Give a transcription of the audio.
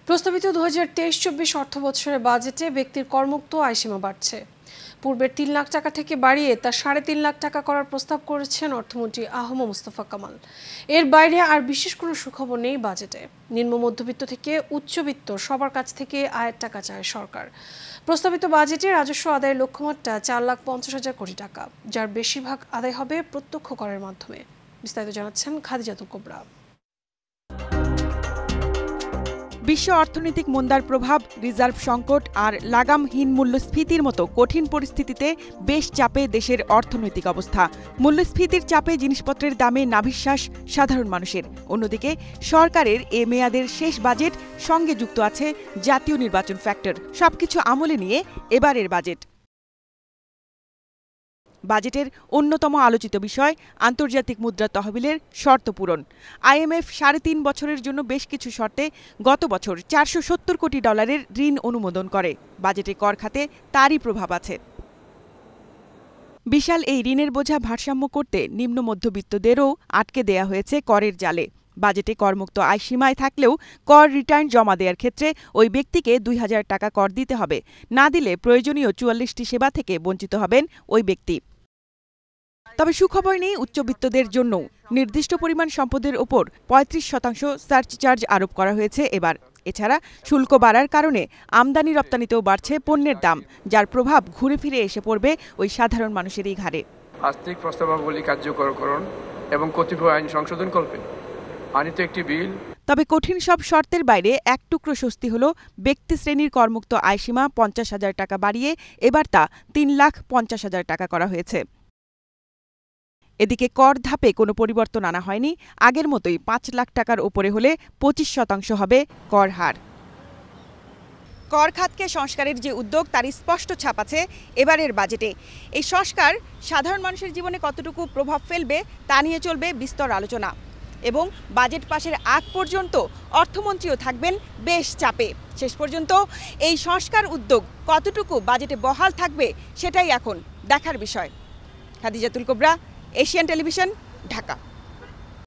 প্রস্তাবিত 2023-24 অর্থবছরের বাজেটে ব্যক্তির করমুক্ত আয়সীমা বাড়ছে। পূর্বের 3 লাখ টাকা থেকে বাড়িয়ে তা 3.5 লাখ টাকা করার প্রস্তাব করেছেন অর্থমন্ত্রী আহম মুস্তফা কামাল। এর বাইরে আর বিশেষ কোনো সুখবর নেই বাজেটে। নিম্ন মধ্যবিত্ত থেকে উচ্চবিত্ত সবার কাছ থেকে আয়ের টাকা চায় সরকার। প্রস্তাবিত বাজেটে রাজস্ব আদায়ের লক্ষ্যমাত্রা 4,50,000 কোটি টাকা, যার বেশিরভাগ আদায় হবে প্রত্যক্ষ করের মাধ্যমে। বিস্তারিত জানাচ্ছেন খাদিজাতুল কুবরা। বিশ্ব অর্থনৈতিক মন্দার প্রভাব, রিজার্ভ সংকট আর লাগামহীন মূল্যস্ফীতির মতো কঠিন পরিস্থিতিতে বেশ চাপে দেশের অর্থনৈতিক অবস্থা। মূল্যস্ফীতির চাপে জিনিসপত্রের দামে নাভিশ্বাস সাধারণ মানুষের। অন্যদিকে সরকারের এ মেয়াদের শেষ বাজেট, সঙ্গে যুক্ত আছে জাতীয় নির্বাচন ফ্যাক্টর। সবকিছু আমলে নিয়ে এবারের বাজেট। বাজেটের অন্যতম আলোচিত বিষয় আন্তর্জাতিক মুদ্রা তহবিলের শর্ত পূরণ। IMF 3.5 বছরের জন্য বেশ কিছু শর্তে গত বছর $470 কোটি ঋণ অনুমোদন করে। বাজেটে কর খাতে তারই প্রভাব আছে। বিশাল এই ঋণের বোঝা ভারসাম্য করতে নিম্ন মধ্যবিত্তদেরও আটকে দেয়া হয়েছে করের জালে। বাজেটে করমুক্ত আয়সীমায় থাকলেও কর রিটার্ন জমা দেওয়ার ক্ষেত্রে ওই ব্যক্তিকে 2,000 টাকা কর দিতে হবে। না দিলে প্রয়োজনীয় 44টি সেবা থেকে বঞ্চিত হবেন ওই ব্যক্তি। তবে সুখবর নেই উচ্চবিত্তদের জন্য। নির্দিষ্ট পরিমাণ সম্পদের ওপর 35% সার্চ চার্জ আরোপ করা হয়েছে এবার। এছাড়া শুল্ক বাড়ার কারণে আমদানি রপ্তানিতেও বাড়ছে পণ্যের দাম, যার প্রভাব ঘুরে ফিরে এসে পড়বে ওই সাধারণ মানুষেরই ঘাড়ে। আর্থিক প্রস্তাবাবলী কার্যকরকরণ এবং কতিপয় আইন সংশোধন করবে আনিত একটি বিল। তবে কঠিন সব শর্তের বাইরে এক টুকরো স্বস্তি হল ব্যক্তি শ্রেণীর করমুক্ত আয়সীমা 50,000 টাকা বাড়িয়ে এবার তা 3,50,000 টাকা করা হয়েছে। এদিকে কর ধাপে কোনো পরিবর্তন আনা হয়নি। আগের মতোই 5 লাখ টাকার ওপরে হলে 25% হবে কর হার। কর খাতকে সংস্কারের যে উদ্যোগ, তার স্পষ্ট ছাপ আছে এবারের বাজেটে। এই সংস্কার সাধারণ মানুষের জীবনে কতটুকু প্রভাব ফেলবে তা নিয়ে চলবে বিস্তর আলোচনা। এবং বাজেট পাশের আগ পর্যন্ত অর্থমন্ত্রীও থাকবেন বেশ চাপে। শেষ পর্যন্ত এই সংস্কার উদ্যোগ কতটুকু বাজেটে বহাল থাকবে সেটাই এখন দেখার বিষয়। Khadijatul Kubra, Asian television, Dhaka.